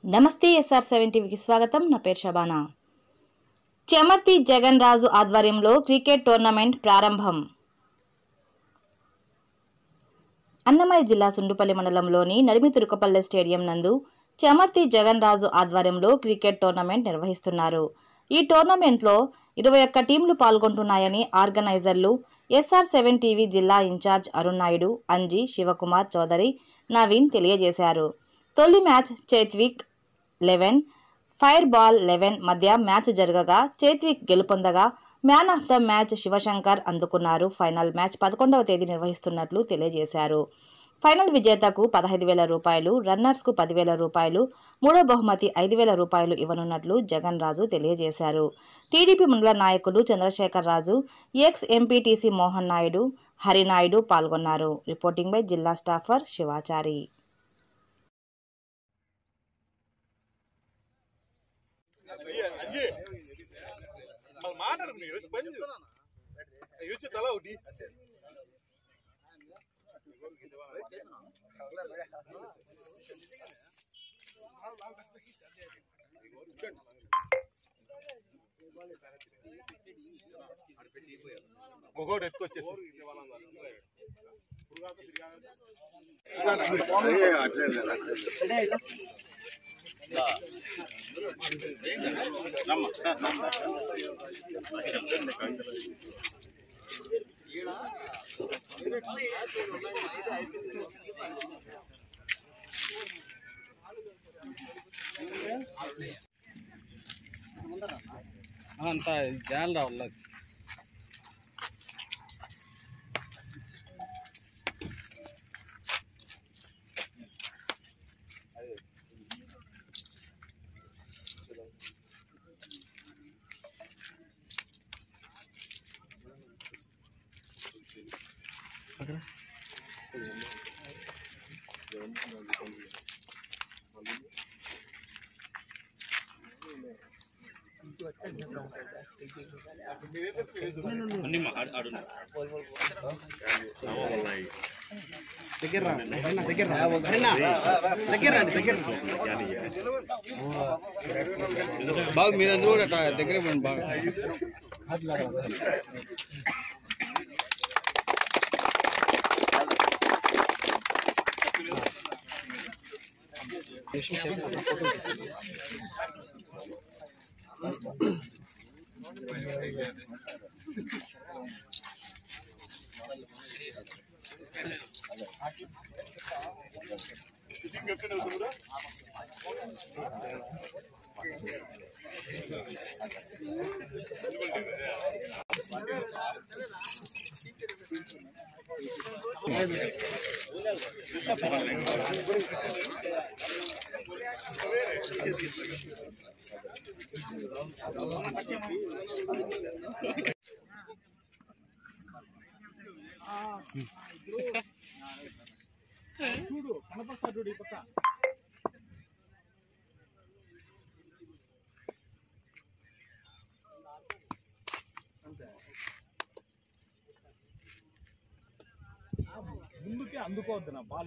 నమస్తే SR7 టీవీకి స్వాగతం. నా పేరు శబానా. చెమర్తి జగన్ రాజు ఆధ్వర్యంలో క్రికెట్ టోర్నమెంట్ ప్రారంభం. అన్నమయ్య జిల్లా సుండుపల్లి మండలంలోని నడిమి తురుకపల్లె స్టేడియం నందు చెమర్తి జగన్ రాజు ఆధ్వర్యంలో క్రికెట్ టోర్నమెంట్ నిర్వహిస్తున్నారు. ఈ టోర్నమెంట్లో 21 టీంలు పాల్గొంటున్నాయని ఆర్గనైజర్లు SR7 టీవీ జిల్లా ఇన్ఛార్జ్ అరుణ్ నాయుడు, అంజీ, శివకుమార్ చౌదరి, నవీన్ తెలియజేశారు. తొలి మ్యాచ్ చేత్విక్ 11, ఫైర్ బాల్ 11 మధ్య మ్యాచ్ జరగగా చేత్విక్ గెలుపొందగా man of the match Shivashankar అందుకున్నారు. ఫైనల్ మ్యాచ్ 11వ తేదీ నిర్వహిస్తున్నట్లు తెలియజేశారు. ఫైనల్ విజేతకు 15,000 రూపాయలు, రన్నర్స్కు 10,000 రూపాయలు, మూడో బహుమతి 5,000 రూపాయలు ఇవ్వనున్నట్లు జగన్ రాజు తెలియజేశారు. టీడీపీ మండల నాయకులు చంద్రశేఖర్ రాజు, ఎక్స్ ఎంపీటీసీ మోహన్ నాయుడు, హరినాయుడు పాల్గొన్నారు. రిపోర్టింగ్ బై జిల్లా స్టాఫర్ శివాచారి. ఒకటి ఎత్తుకొచ్చేసి అంతా జనాలు రావాలి. బాగు మీరందరూ కూడా దగ్గర బాగా చూడు కనపస్తాడు ఈ పక్క. ముందుకే అందుకోవద్దు నా బాల్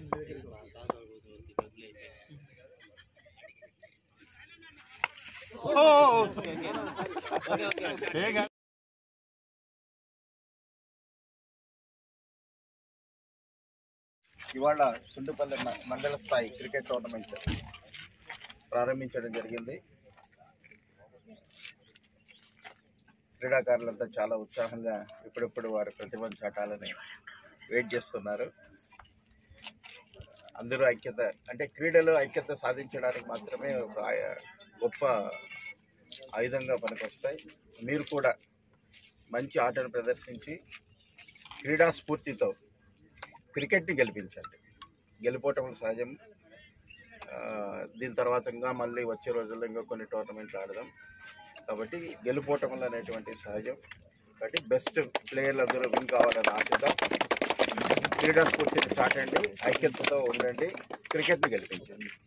ఇవాళ సుండుపల్లి మండల స్థాయి క్రికెట్ టోర్నమెంట్ ప్రారంభించడం జరిగింది. క్రీడాకారులంతా చాలా ఉత్సాహంగా ఇప్పుడిప్పుడు వారి ప్రతిభను చాటాలని వెయిట్ చేస్తున్నారు. అందరూ ఐక్యత, అంటే క్రీడలు ఐక్యత సాధించడానికి మాత్రమే ఒక గొప్ప ఆయుధంగా పనికొస్తాయి. మీరు కూడా మంచి ఆటను ప్రదర్శించి క్రీడా స్ఫూర్తితో క్రికెట్ని గెలిపించండి. గెలుపోవటం సహజం. దీని తర్వాత ఇంకా మళ్ళీ వచ్చే రోజుల్లో ఇంకా కొన్ని టోర్నమెంట్లు ఆడదాం. కాబట్టి గెలుపోవటం అనేటువంటి సహజం. కాబట్టి బెస్ట్ ప్లేయర్లు అందరూ విన్ కావాలని ఆశిద్దాం. క్రీడా స్ఫూర్తిని చాటండి, ఐక్యతతో ఉండండి, క్రికెట్ని గెలిపించండి.